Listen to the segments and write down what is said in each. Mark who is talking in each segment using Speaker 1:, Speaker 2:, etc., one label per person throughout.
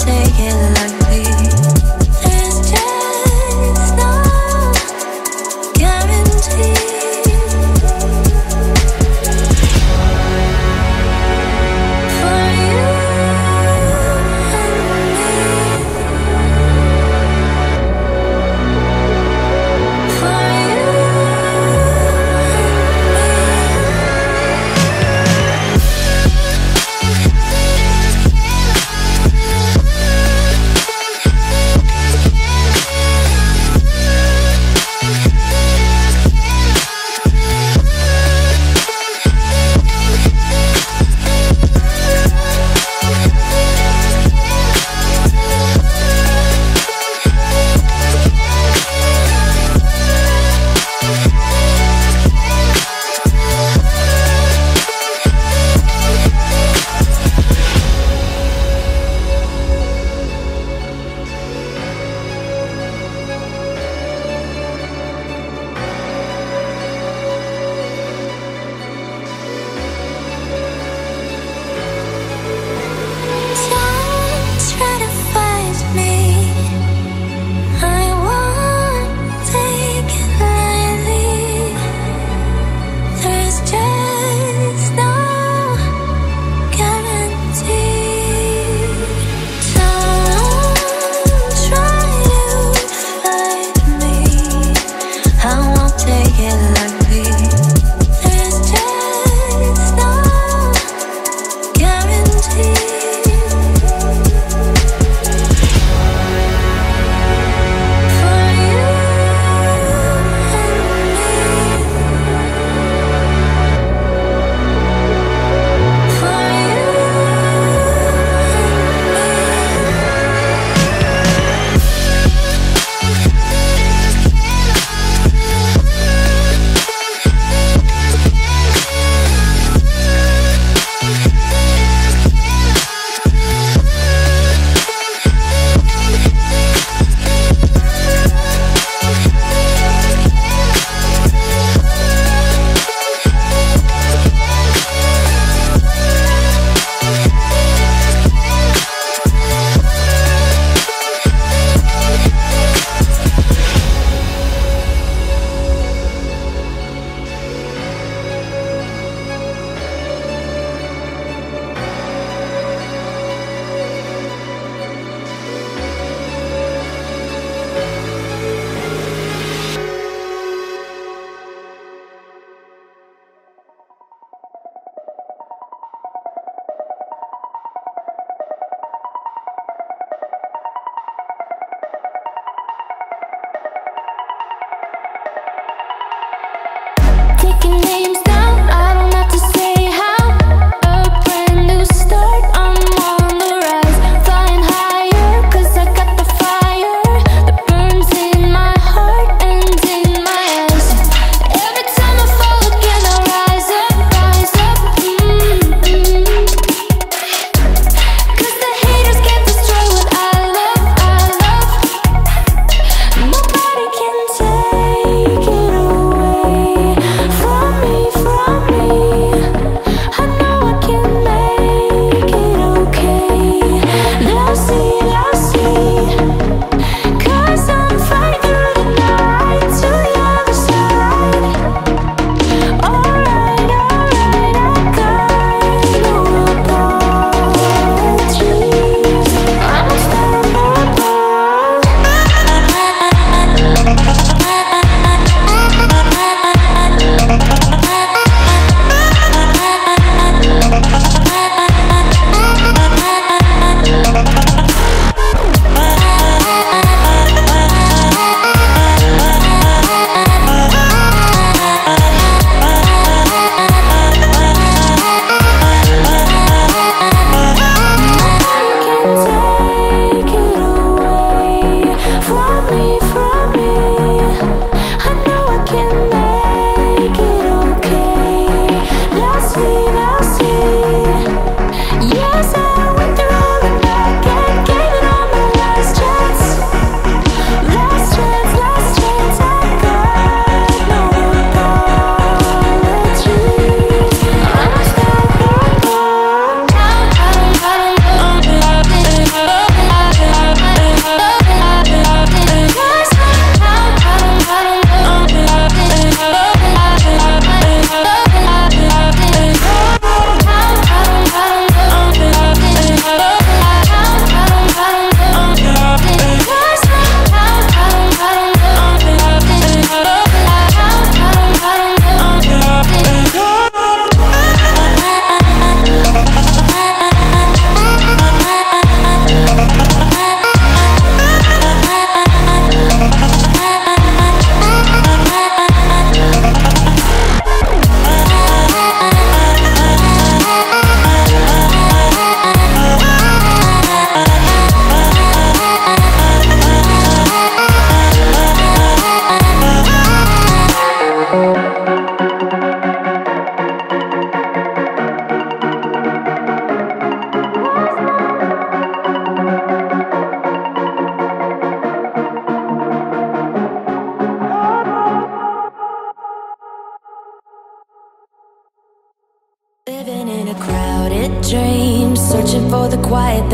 Speaker 1: take it lightly. There's just no guarantee. For you and me.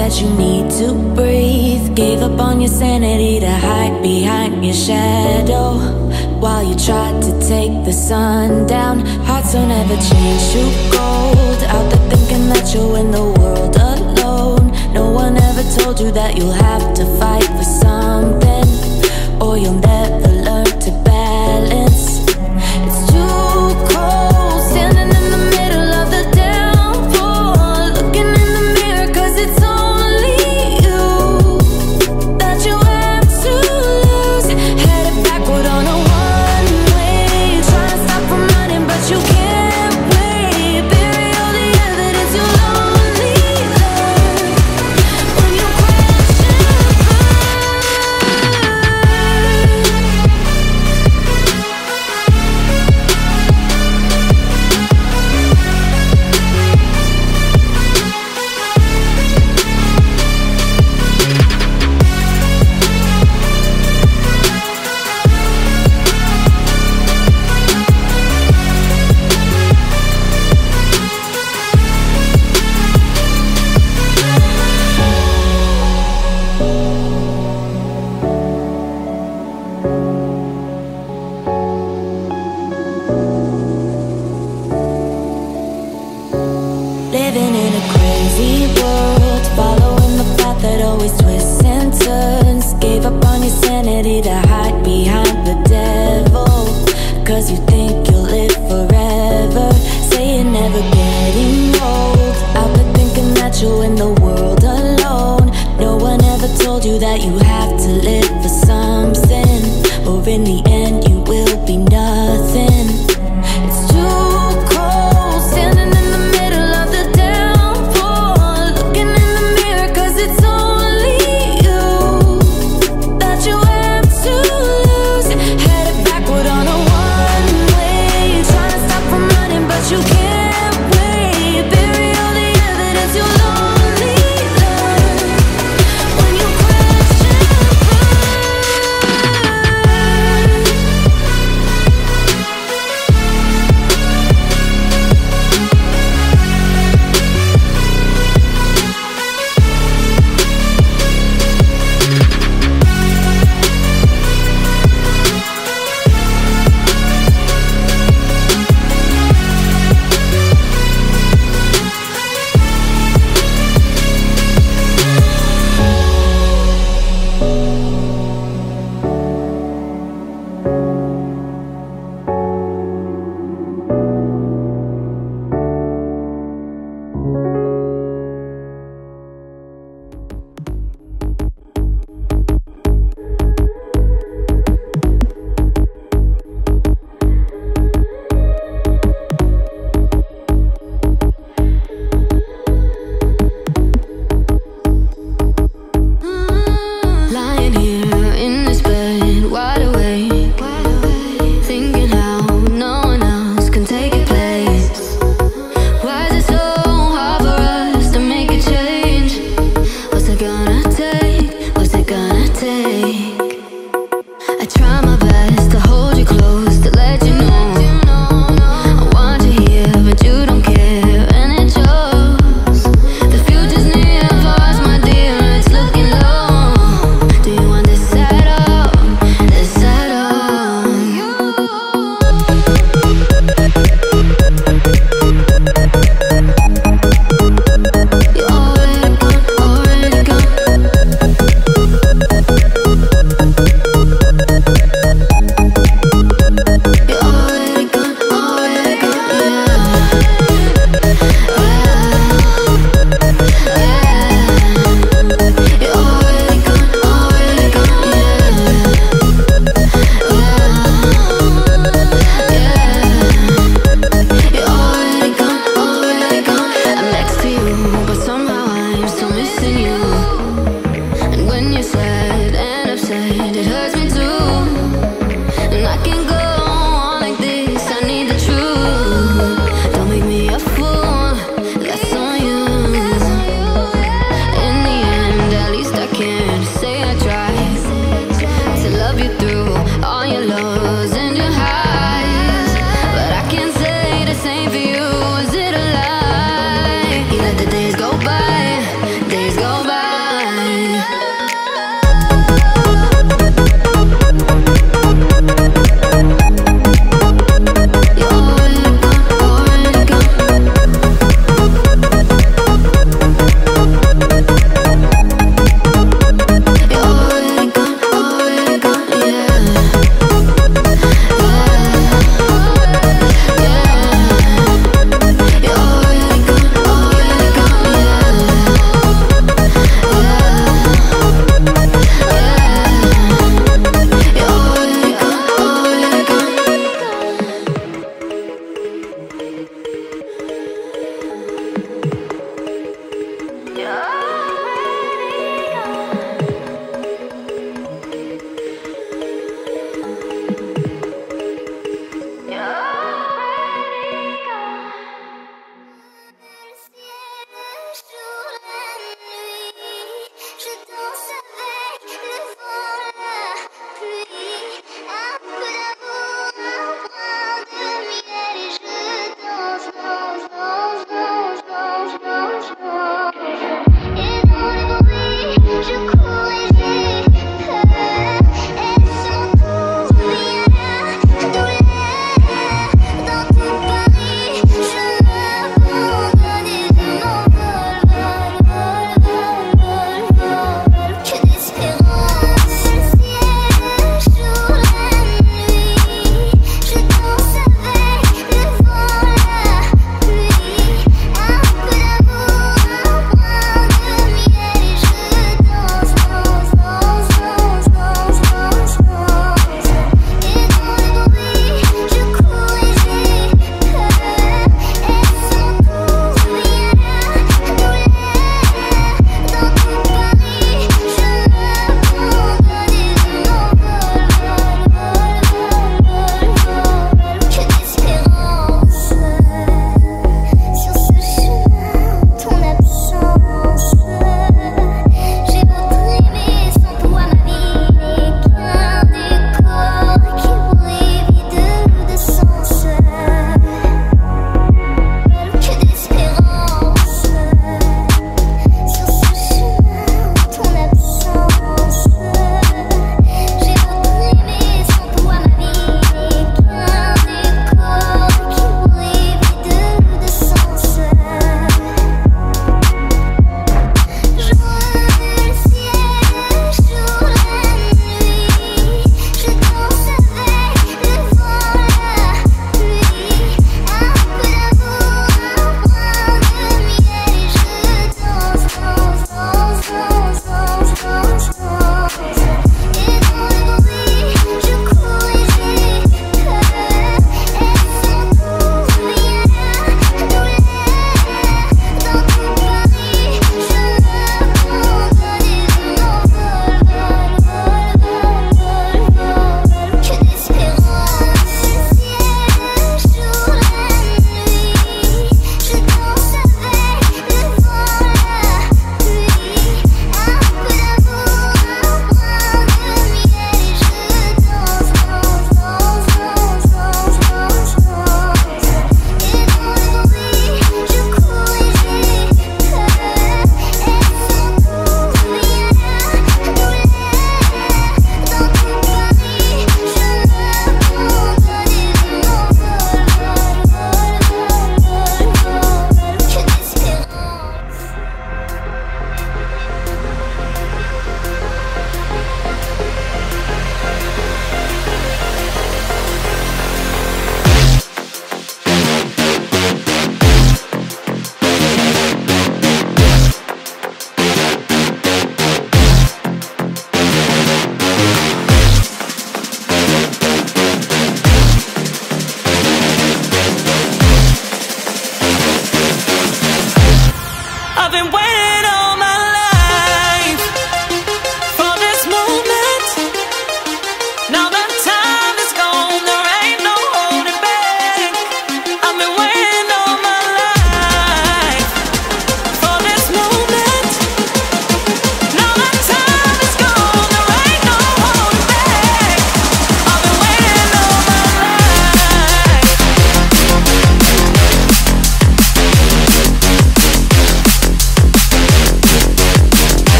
Speaker 1: that you need to breathe. Gave up on your sanity to hide behind your shadow, while you tried to take the sun down. Hearts don't ever change to gold. Out there thinking that you're in the world alone. No one ever told you that you'll have to fight for something, or you'll never learn to balance. It's too cold, standing in the middle of the downpour, looking in the mirror, 'cause it's only you that you have to lose. Headed backward on a one-way, trying to stop from running, but you can't wait. Bury all the evidence, you'll only learn when you crash and burn. Living in a crazy world, following the path that always twists and turns. Gave up on your sanity to hide behind the devil, 'cause you think you'll live forever. Say you're never getting old. Out there thinking that you're in the world alone. No one ever told you that you have to live for something, or in the end you will be nothing. It's too cold, standing in the middle of the downpour, looking in the mirror, 'cause it's only you that you have to lose. Headed backward on a one-way, trying to stop from running, but you can't wait. Bury all the evidence, you'll only learn when you crash and burn.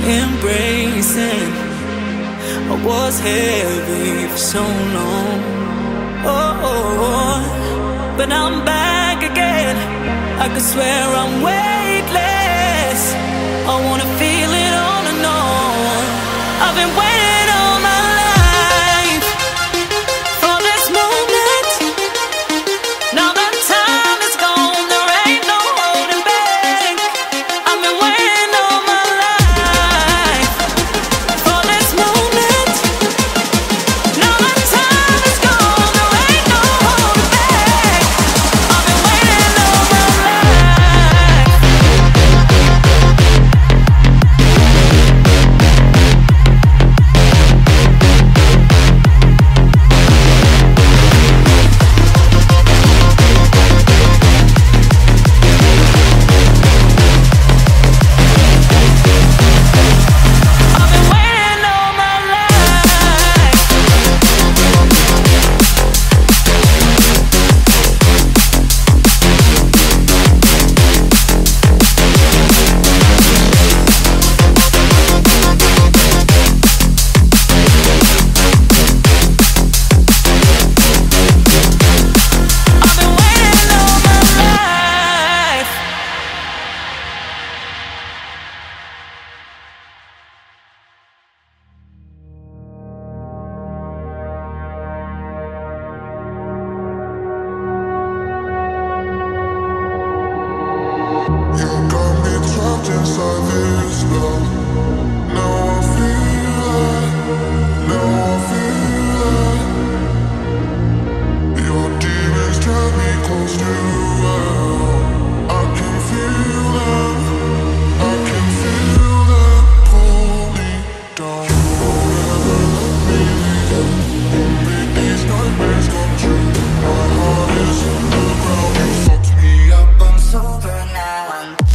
Speaker 2: embracing. I was heavy for so long. Oh, but I'm back again. I could swear I'm weightless. I wanna feel it on and on. I've been waiting all my life for this moment. Now that time is gone, there ain't no holding back. I've been waiting all my life for this moment. Now that time is gone, there ain't no holding back. I've been waiting all my life.
Speaker 3: Inside this love, now I feel it, now I feel it. Your demons drag me close to hell. I can feel them, I can feel them pull me down. Never let me leave, won't make these nightmares come true. My heart is in the ground, you fucked me up, I'm sober now.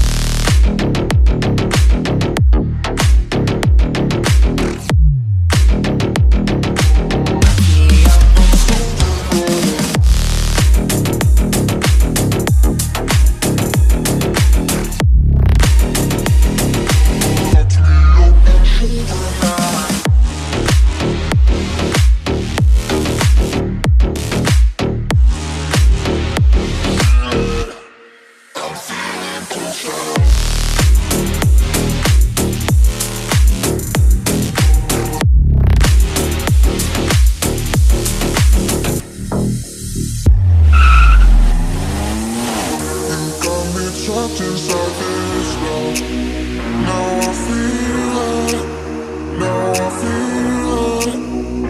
Speaker 3: Trapped inside this love. Now I feel it, now I feel it.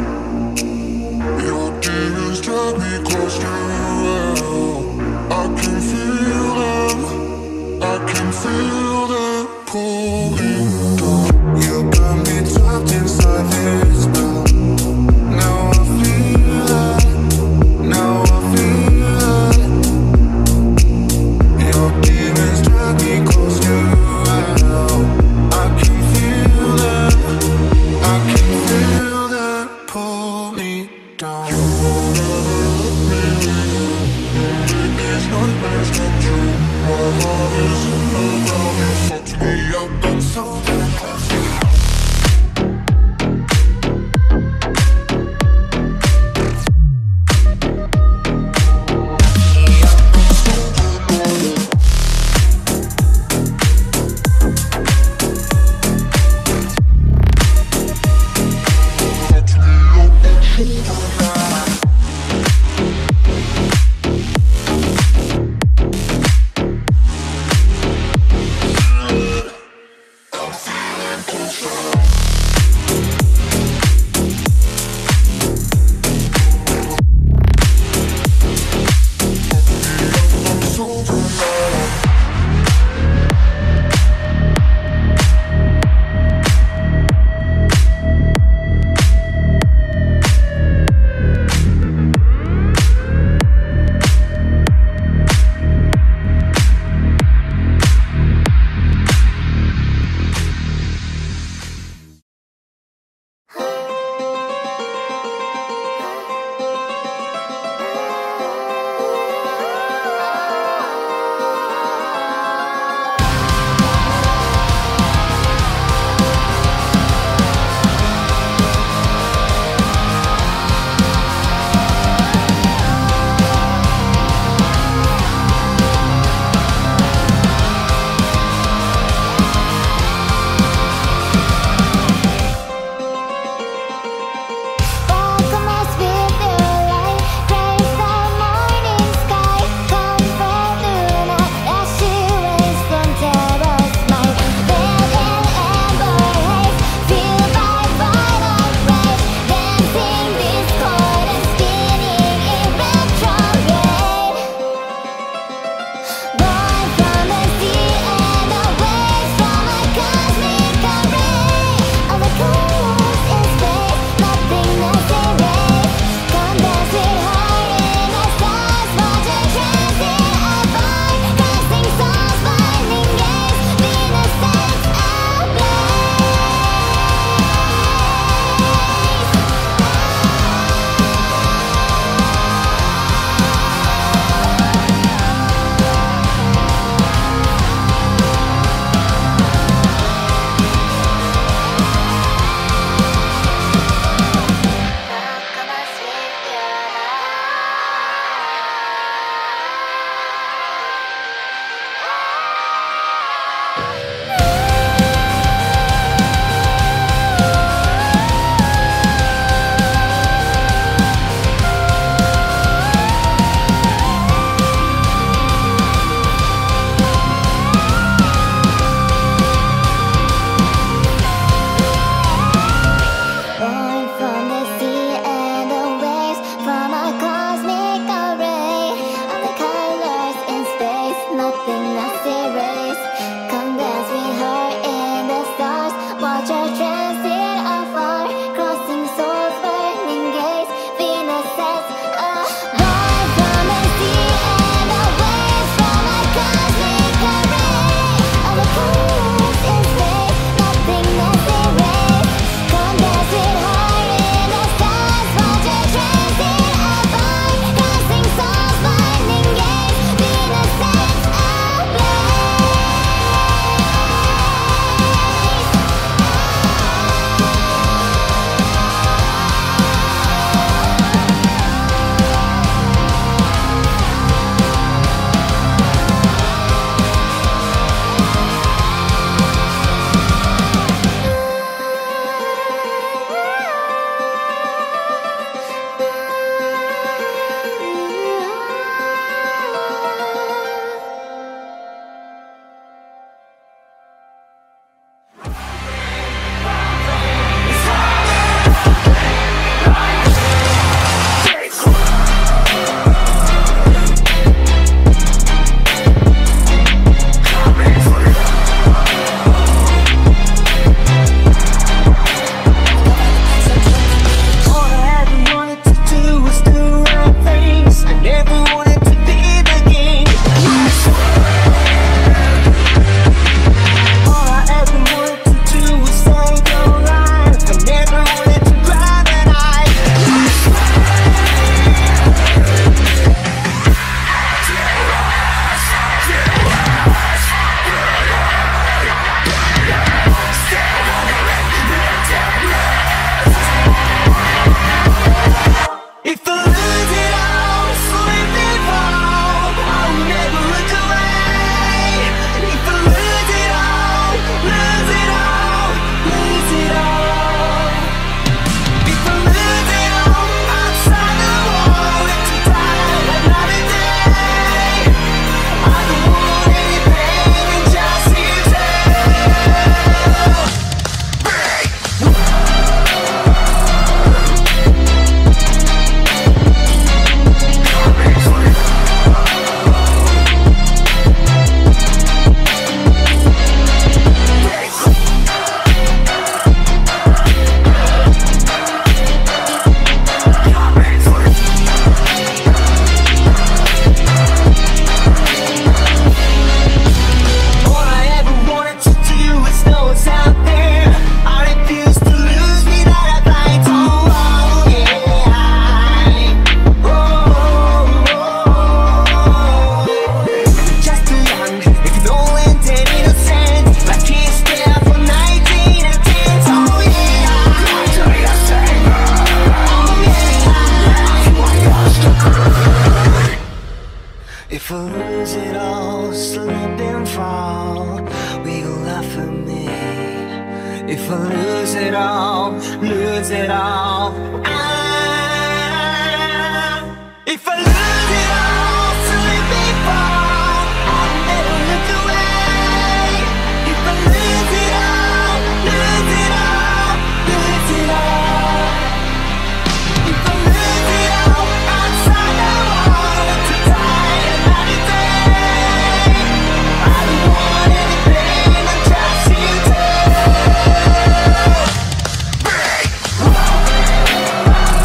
Speaker 3: Your demons drag me close to hell. I can feel them, I can feel them pull me down. You got me trapped inside this love. Now I feel it, now I feel it. Your demons drag me close to hell. I can feel them, I can feel them pull me down. You will never let me leave, make these nightmares come true. My heart is in the ground, you fucked me up, I'm so damn close to you.
Speaker 4: is out there. I refuse to lose without a fight. Oh, yeah. Just too young, with no intent, innocent. My kids there for 19 and 10. Oh, yeah. If I lose it all, slip and fall, will you laugh at me? If I lose it all, if I lose it all, slip and fall, I'll never look away. If I lose it all, lose it all, lose it all. If I lose it all, outside the water to die another day. I don't want any pain, I trust you too.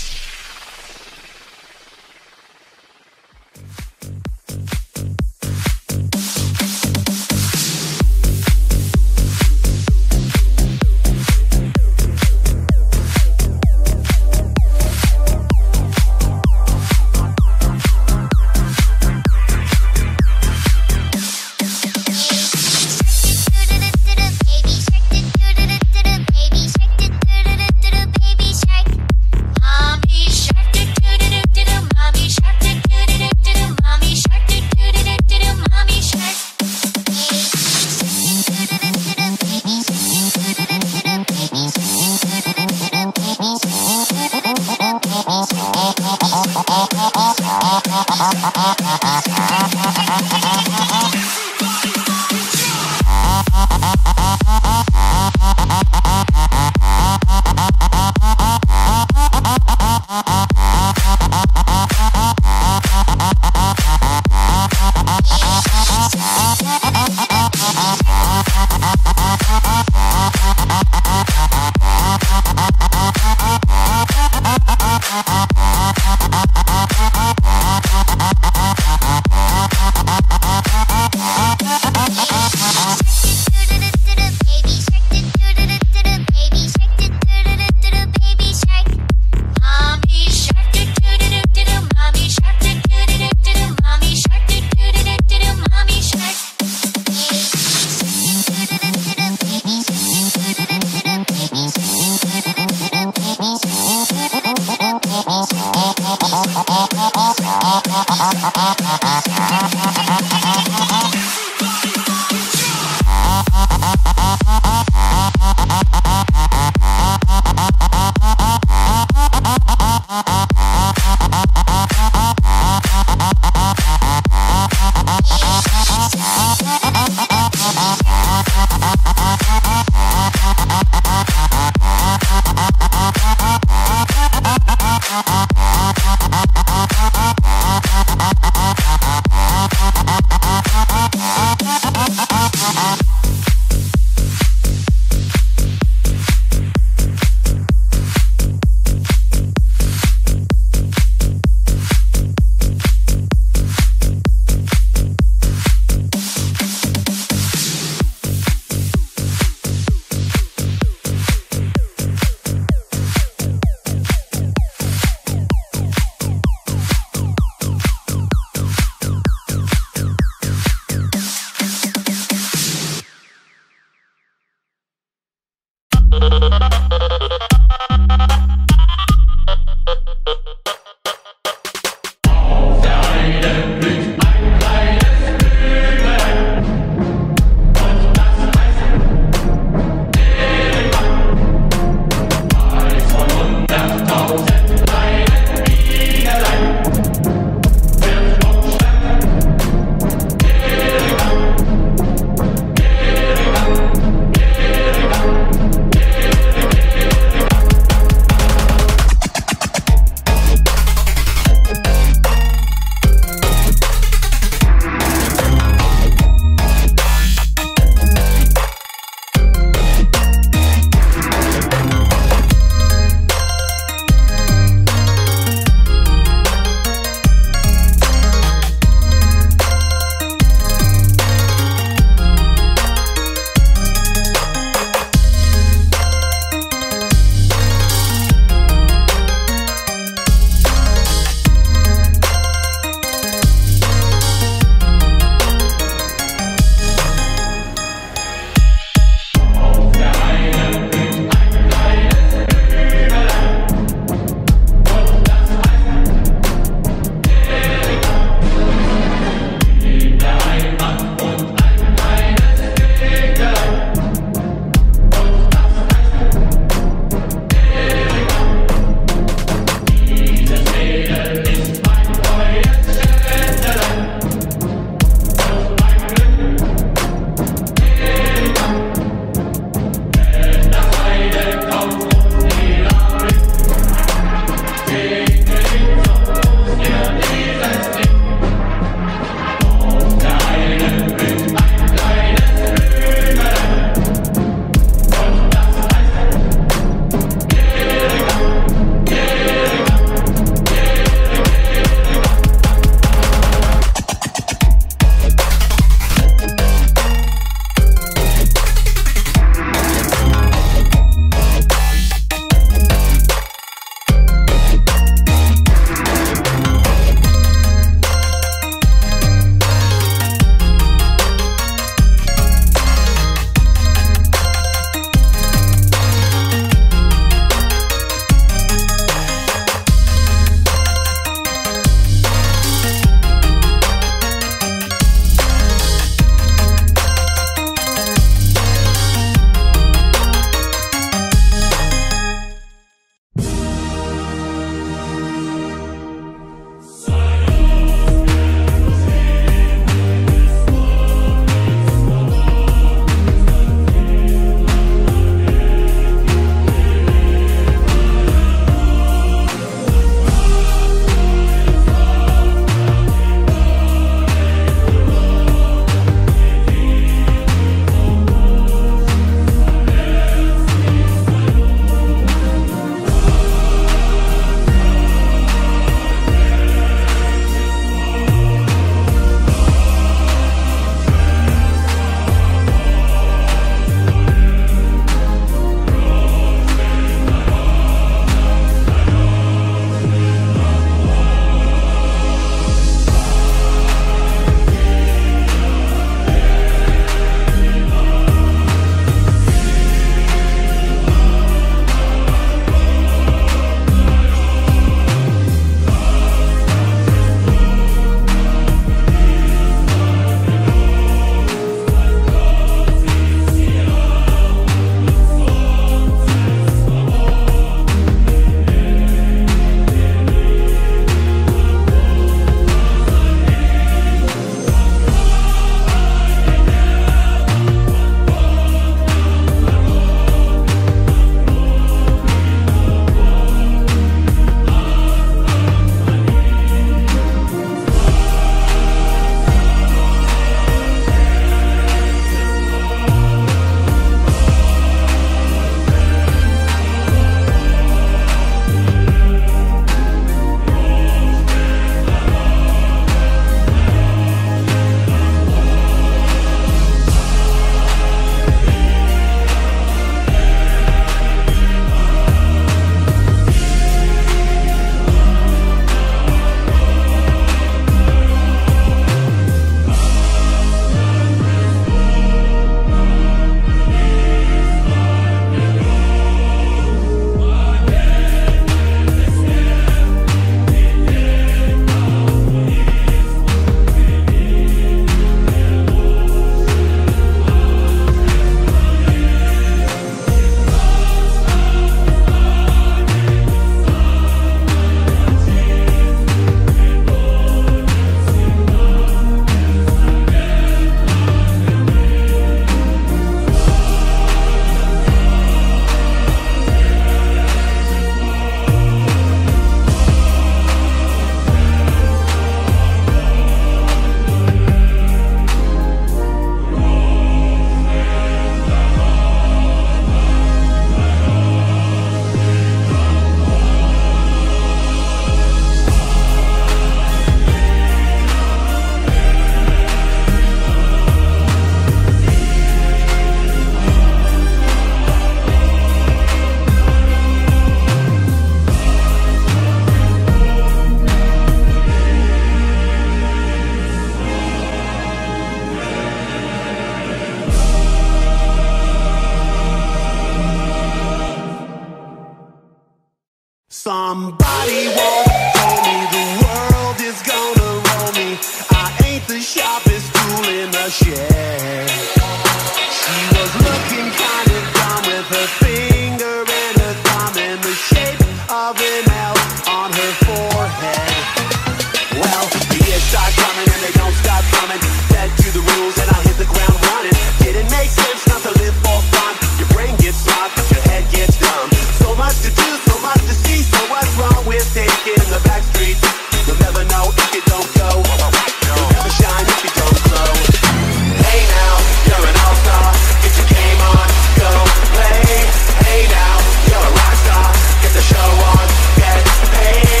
Speaker 3: Somebody once told me the world is gonna roll me. I ain't the sharpest tool in the shed. She was looking kind of dumb with her finger and her thumb in the shape of an L on her forehead. Well, the years start coming and they don't stop coming. Dead to the rules and I'll hit the ground running. Didn't make sense not to live for fun. Your brain gets smart but your head gets dumb. So much to do, so much to see. So what's wrong with taking the back streets? You'll never know if you don't go. You'll never shine if you don't glow. Hey now, you're an all-star. Get your game on, go play. Hey now, you're a rock star. Get the show on, get paid.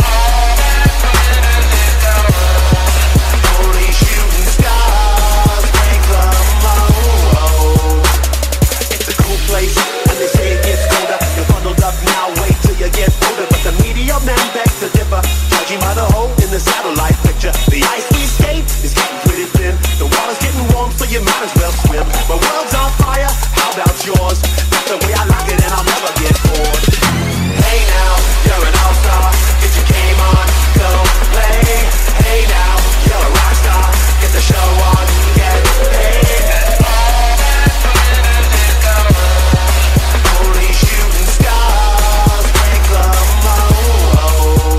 Speaker 3: Only shooting stars break the mold. It's a cool place, and they say it gets colder. You're bundled up now, wait till you get older. But the media men beg to differ, judging by the hole in the satellite picture. The ice we skate is getting pretty thin. The water's getting warm, so you might as well swim. My world's on fire, how about yours? That's the way I like it, and I'll never get bored. Hey now, you're an all-star. Get your game on, go play. Hey now, you're a rock star. Get the show on, get paid. Only shooting stars break the mold.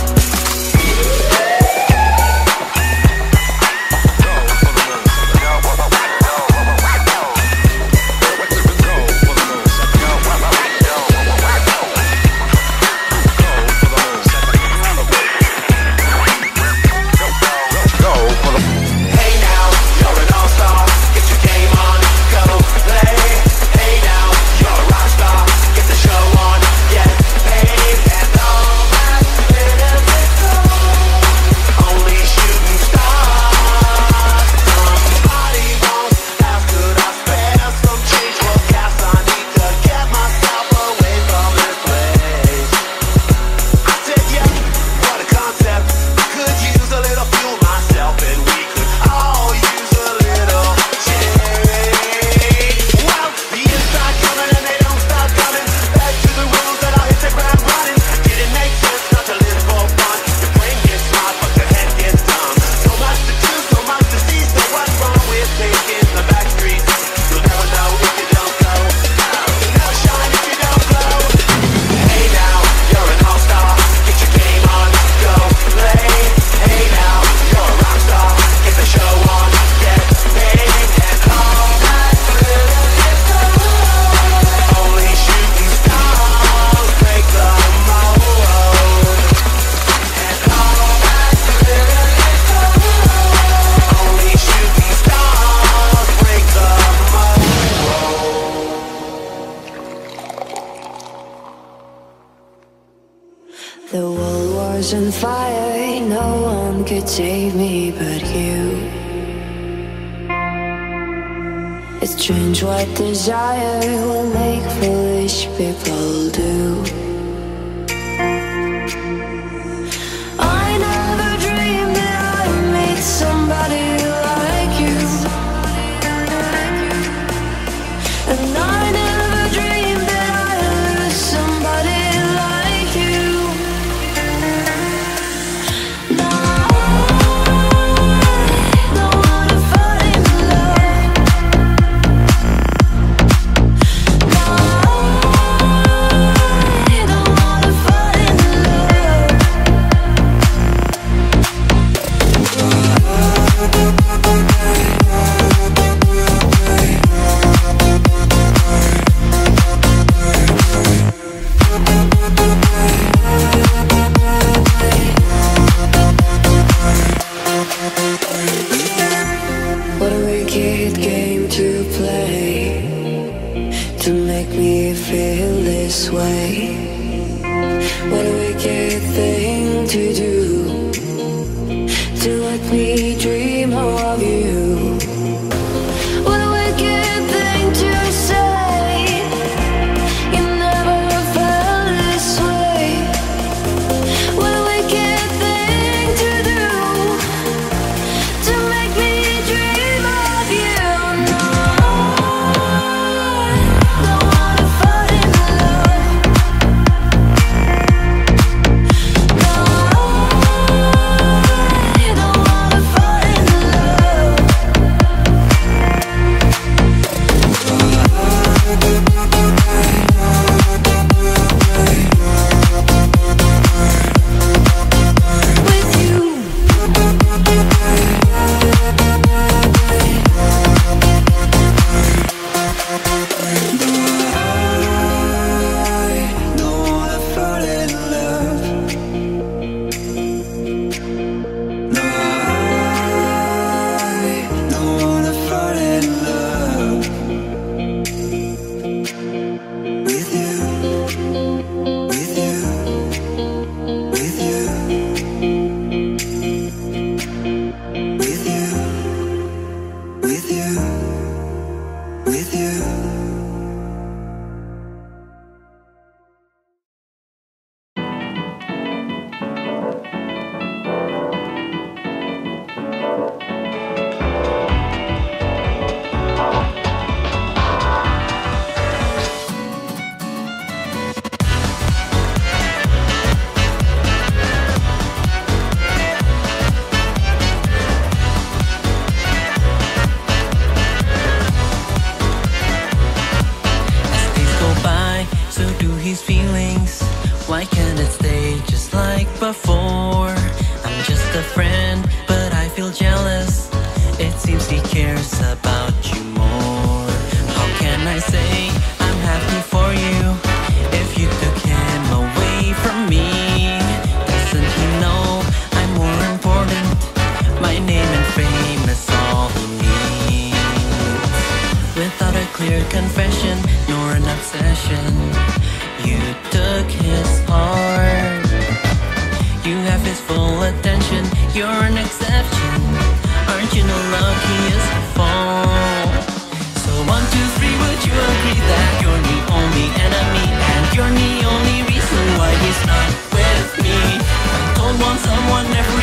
Speaker 3: Hey now, you're an all-star. Get your game on, go play. Hey now, you're a rock star. Get the show on, get paid. And all that glitters is gold. Only shooting stars. Somebody once asked, could I spare some change for gas? I need to get myself away from this place. I said, yeah, what a concept. Could use a little fuel myself, and we could all use a little change. Well, the years start coming and they don't stop coming. Back to the rules that I'll hit the ground running. Didn't make sense not to live for fun. Your brain gets smart, but your head gets dumb. So much to do, so much to see. So what's wrong with taking the back streets? You'll never know if you don't go. You'll never shine if you don't glow. Hey now, you're an all-star. Get your game on, go play. Hey now, you're a rock star. Get the show on, get paid. And all that glitters is gold. Only shooting stars break the mold. And all that glitters is gold. Only shooting stars break the mold.
Speaker 1: The world was on fire, no one could save me but you. It's strange what desire will make foolish people do. I never dreamed that I'd meet somebody like you. And I never dreamed that I'd lose somebody like you. Now I don't wanna find love. Now I
Speaker 2: seems he cares about you more. How can I say I'm happy for you if you took him away from me? Doesn't he know I'm more important? My name and fame is all he needs. Without a clear confession nor an obsession, you took his heart. You have his full attention, you're an exception. Aren't you the luckiest of all? So 1, 2, 3, would you agree that you're the only enemy, and you're the only reason why he's not with me? I'm told once someone never